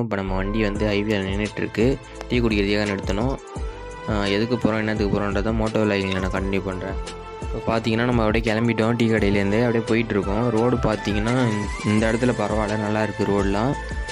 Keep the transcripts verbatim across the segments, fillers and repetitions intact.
இப்போ நம்ம வண்டி வந்து ஹைவேல நின்றுட்டுருக்கு. டீ குடிக்கிறதுக்காக நிறுத்தணும். எதுக்கு போகிறோம் என்னத்துக்கு போகிறோன்றதை மோட்டோ விலாகிங்கில் நான் கண்டினியூ பண்ணுறேன். இப்போ பார்த்தீங்கன்னா நம்ம அப்படியே கிளம்பிட்டோம். டீ கடையிலேருந்து அப்படியே போயிட்டுருக்கோம். ரோடு பார்த்தீங்கன்னா இந்த இடத்துல பரவாயில்ல, நல்லாயிருக்கு ரோடெலாம்.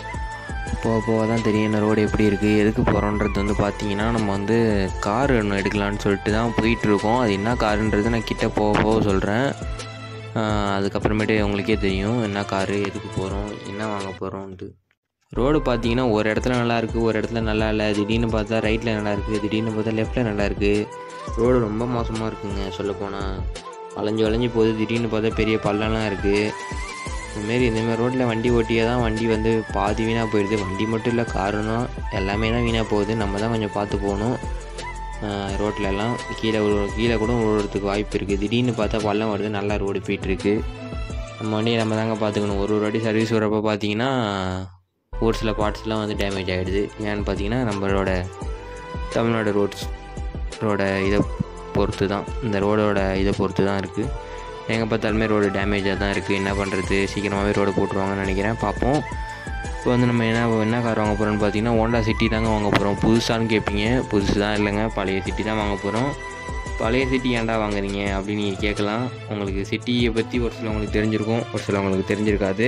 போக போக தான் தெரியும் என்ன ரோடு எப்படி இருக்குது, எதுக்கு போகிறோன்றது வந்து பார்த்தீங்கன்னா நம்ம வந்து கார் ஒன்று எடுக்கலான்னு சொல்லிட்டு தான் போயிட்டுருக்கோம். அது என்ன காருன்றது நான் கிட்டே போக போக சொல்கிறேன். அதுக்கப்புறமேட்டு உங்களுக்கே தெரியும் என்ன காரு, எதுக்கு போகிறோம், என்ன வாங்க போகிறோன்ட்டு. ரோடு பார்த்தீங்கன்னா ஒரு இடத்துல நல்லாயிருக்கு, ஒரு இடத்துல நல்லா இல்லை. திடீர்னு பார்த்தா ரைட்டில் நல்லாயிருக்கு, திடீர்னு பார்த்தா லெஃப்ட்டில் நல்லாயிருக்கு. ரோடு ரொம்ப மோசமாக இருக்குங்க சொல்லப்போனால். வளைஞ்சி வளைஞ்சி போகுது, திடீர்னு பார்த்தா பெரிய பள்ளம்லாம் இருக்குது. இதுமாரி இந்தமாரி ரோட்டில் வண்டி ஓட்டியே தான் வண்டி வந்து பாதி வீணாக போயிடுது. வண்டி மட்டும் இல்லை, காருன்னா எல்லாமே தான் வீணாக போகுது. நம்ம தான் கொஞ்சம் பார்த்து போகணும். ரோட்லலாம் கீழே கீழே கூட விழுறதுக்கு வாய்ப்பு இருக்குது. திடீர்னு பார்த்தா பள்ளம் வருது, நல்லா ரோடு போயிட்டுருக்கு. நம்ம வண்டியை நம்ம தாங்க பார்த்துக்கணும். ஒரு ஒரு வாட்டி சர்வீஸ் வரப்போ பார்த்தீங்கன்னா ஒரு சில பார்ட்ஸ்லாம் வந்து டேமேஜ் ஆகிடுது. ஏன்னு பார்த்தீங்கன்னா நம்மளோட தமிழ்நாடு ரோட்ஸ் ரோட இதை பொறுத்து தான், இந்த ரோடோட இதை பொறுத்து தான் இருக்குது. எங்கே பார்த்தாலுமே ரோடு டேமேஜாக தான் இருக்குது. என்ன பண்ணுறது, சீக்கிரமாகவே ரோடு போட்டுருவாங்கன்னு நினைக்கிறேன். பார்ப்போம். இப்போ வந்து நம்ம என்ன என்ன கார் வாங்க போகிறோம்னு பார்த்தீங்கன்னா ஹோண்டா சிட்டி தாங்க வாங்க போகிறோம். புதுசான்னு கேட்பீங்க, புதுசு தான் இல்லைங்க, பழைய சிட்டி தான் வாங்க போகிறோம். பழைய சிட்டி ஏன்டா வாங்குறீங்க அப்படின்னு நீங்கள் கேட்கலாம். உங்களுக்கு சிட்டியை பற்றி ஒரு சிலவங்களுக்கு தெரிஞ்சிருக்கும், ஒரு சிலவங்களுக்கு தெரிஞ்சிருக்காது.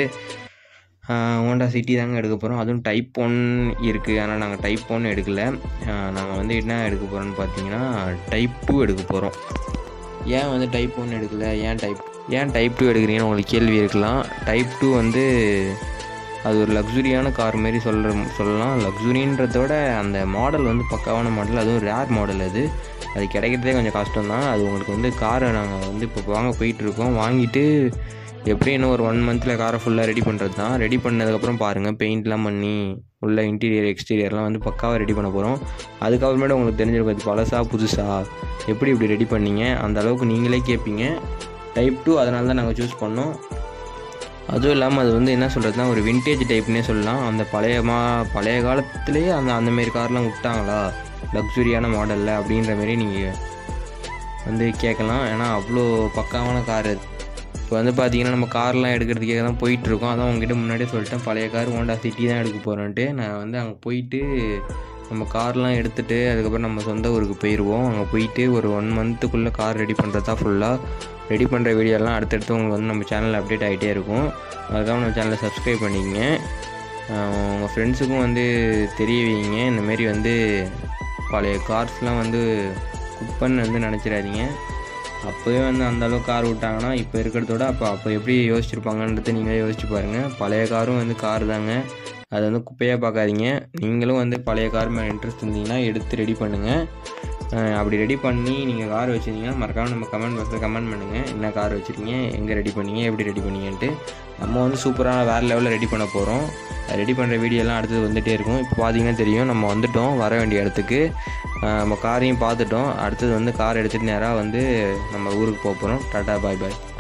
ஹோண்டா சிட்டி தாங்க எடுக்க போகிறோம். அதுவும் டைப் ஒன் இருக்குது, ஆனால் நாங்கள் டைப் ஒன் எடுக்கலை. நாங்கள் வந்து என்ன எடுக்க போகிறோம்னு பார்த்தீங்கன்னா டைப் டூ எடுக்க போகிறோம். ஏன் வந்து டைப் ஒன் எடுக்கலை, ஏன் டைப் ஏன் டைப் டூ எடுக்கிறீங்கன்னு உங்களுக்கு கேள்வி இருக்கலாம். டைப் டூ வந்து அது ஒரு லக்ஸுரியான கார் மாரி சொல்கிற சொல்லலாம். லக்ஸுரின்றதோட அந்த மாடல் வந்து பக்காவான மாடல், அதுவும் ரேர் மாடல். அது அது கிடைக்கிறதே கொஞ்சம் கஷ்டம் தான். அது உங்களுக்கு வந்து காரை நாங்கள் வந்து இப்போ வாங்க போயிட்டுருக்கோம். வாங்கிட்டு எப்படியும் இன்னும் ஒரு ஒன் மந்தில் காரை ஃபுல்லாக ரெடி பண்ணுறது தான். ரெடி பண்ணதுக்கப்புறம் பாருங்கள், பெயிண்ட்லாம் பண்ணி உள்ள இன்டீரியர் எக்ஸ்டீரியர்லாம் வந்து பக்காவாக ரெடி பண்ண போகிறோம். அதுக்கப்புறமேட்டு உங்களுக்கு தெரிஞ்சிருக்கும் இது பழசா புதுசா, எப்படி இப்படி ரெடி பண்ணீங்க, அந்த அளவுக்கு நீங்களே கேட்பீங்க. டைப் டூ அதனால தான் நாங்கள் சூஸ் பண்ணோம். அதுவும் இல்லாமல் அது வந்து என்ன சொல்கிறதுனா ஒரு விண்டேஜ் டைப்னே சொல்லலாம். அந்த பழைய மா பழைய காலத்துலேயே அந்த அந்தமாரி கார்லாம் விட்டாங்களா லக்ஸுரியான மாடலில் அப்படின்ற மாரி நீங்கள் வந்து கேட்கலாம். ஏன்னா அவ்வளோ பக்காவான கார் அது. இப்போ வந்து பார்த்தீங்கன்னா நம்ம கார்லாம் எடுக்கிறதுக்காக தான் போயிட்டுருக்கோம். அதான் உங்ககிட்ட முன்னாடியே சொல்லிட்டேன், பழைய கார் ஹோண்டா சிட்டி தான் எடுக்க போகிறோன்ட்டு. நான் வந்து அங்கே போயிட்டு நம்ம கார்லாம் எடுத்துகிட்டு அதுக்கப்புறம் நம்ம சொந்த ஊருக்கு போயிடுவோம். அங்கே போயிட்டு ஒரு ஒன் மந்த்துக்குள்ளே கார் ரெடி பண்ணுறது தான். ஃபுல்லாக ரெடி பண்ணுற வீடியோலாம் அடுத்தடுத்து உங்களுக்கு வந்து நம்ம சேனலில் அப்டேட் ஆகிட்டே இருக்கும். அதுக்காக நம்ம சேனலை சப்ஸ்கிரைப் பண்ணிக்கங்க. உங்கள் ஃப்ரெண்ட்ஸுக்கும் வந்து தெரிய வைங்க. இந்தமாரி வந்து பழைய கார்ஸ்லாம் வந்து குப்பன்னு வந்து நினச்சிடாதீங்க. அப்போவே வந்து அந்தளவுக்கு கார் விட்டாங்கன்னா இப்போ இருக்கிறதோட அப்போ அப்போ எப்படி யோசிச்சுருப்பாங்கன்றது நீங்களே யோசிச்சு பாருங்கள். பழைய காரும் வந்து கார் தாங்க, அதை வந்து குப்பையாக பார்க்காதீங்க. நீங்களும் வந்து பழைய கார் மேலே இன்ட்ரெஸ்ட் இருந்தீங்கன்னா எடுத்து ரெடி பண்ணுங்கள். அப்படி ரெடி பண்ணி நீங்கள் கார் வச்சுருந்தீங்கன்னா மறக்காமல் நம்ம கமெண்ட் பாக்ஸில் கமெண்ட் பண்ணுங்கள். என்ன கார் வச்சுருக்கீங்க, எங்கே ரெடி பண்ணீங்க, எப்படி ரெடி பண்ணீங்கன்ட்டு. நம்ம வந்து சூப்பராக வேறு லெவலில் ரெடி பண்ண போகிறோம். ரெடி பண்ணுற வீடியோலாம் அடுத்தது வந்துகிட்டே இருக்கும். இப்போ பார்த்தீங்கன்னா தெரியும், நம்ம வந்துவிட்டோம் வர வேண்டிய இடத்துக்கு. நம்ம காரையும் பார்த்துட்டோம். அடுத்தது வந்து கார் எடுத்துகிட்டு நேராக வந்து நம்ம ஊருக்கு போக போகிறோம். டாடா பாய் பாய்.